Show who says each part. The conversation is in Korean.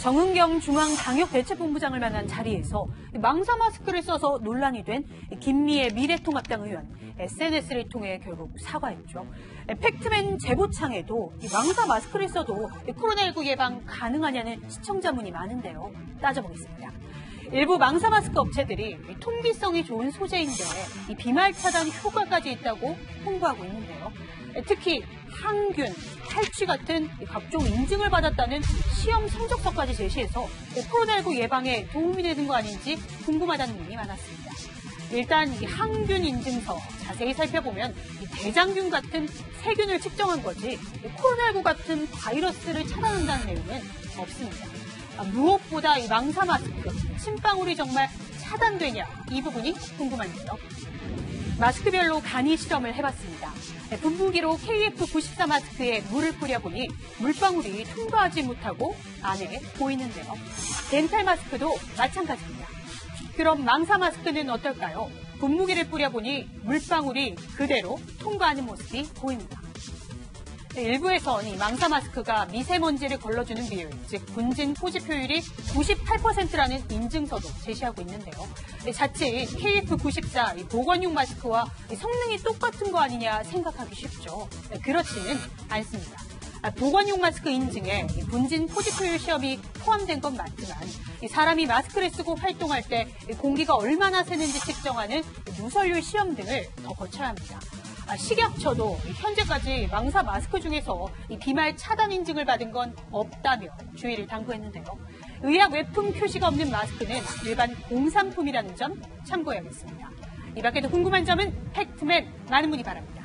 Speaker 1: 정은경 중앙방역대책본부장을 만난 자리에서 망사 마스크를 써서 논란이 된 김미애 미래통합당 의원, SNS를 통해 결국 사과했죠. 팩트맨 제보창에도 망사 마스크를 써도 코로나19 예방 가능하냐는 시청자 문이 많은데요. 따져보겠습니다. 일부 망사 마스크 업체들이 통기성이 좋은 소재인데 비말 차단 효과까지 있다고 홍보하고 있는데요. 특히 항균, 탈취 같은 각종 인증을 받았다는 시험 성적서까지 제시해서 코로나19 예방에 도움이 되는 거 아닌지 궁금하다는 문이 많았습니다. 일단 이 항균 인증서 자세히 살펴보면 대장균 같은 세균을 측정한 거지 코로나19 같은 바이러스를 차단한다는 내용은 없습니다. 무엇보다 이 망사 마스크, 침방울이 정말 차단되냐 이 부분이 궁금한데요. 마스크별로 간이 실험을 해봤습니다. 분무기로 KF94 마스크에 물을 뿌려보니 물방울이 통과하지 못하고 안에 보이는데요. 덴탈 마스크도 마찬가지입니다. 그럼 망사 마스크는 어떨까요? 분무기를 뿌려보니 물방울이 그대로 통과하는 모습이 보입니다. 일부에선 이 망사 마스크가 미세먼지를 걸러주는 비율, 즉 분진 포집 효율이 98%라는 인증서도 제시하고 있는데요. 자칫 KF94 보건용 마스크와 성능이 똑같은 거 아니냐 생각하기 쉽죠. 그렇지는 않습니다. 보건용 마스크 인증에 분진 포집 효율 시험이 포함된 건 맞지만 사람이 마스크를 쓰고 활동할 때 공기가 얼마나 새는지 측정하는 누설율 시험 등을 더 거쳐야 합니다. 식약처도 현재까지 망사 마스크 중에서 비말 차단 인증을 받은 건 없다며 주의를 당부했는데요. 의약 외품 표시가 없는 마스크는 일반 공산품이라는 점 참고해야겠습니다. 이 밖에도 궁금한 점은 팩트맨 많은 문의 바랍니다.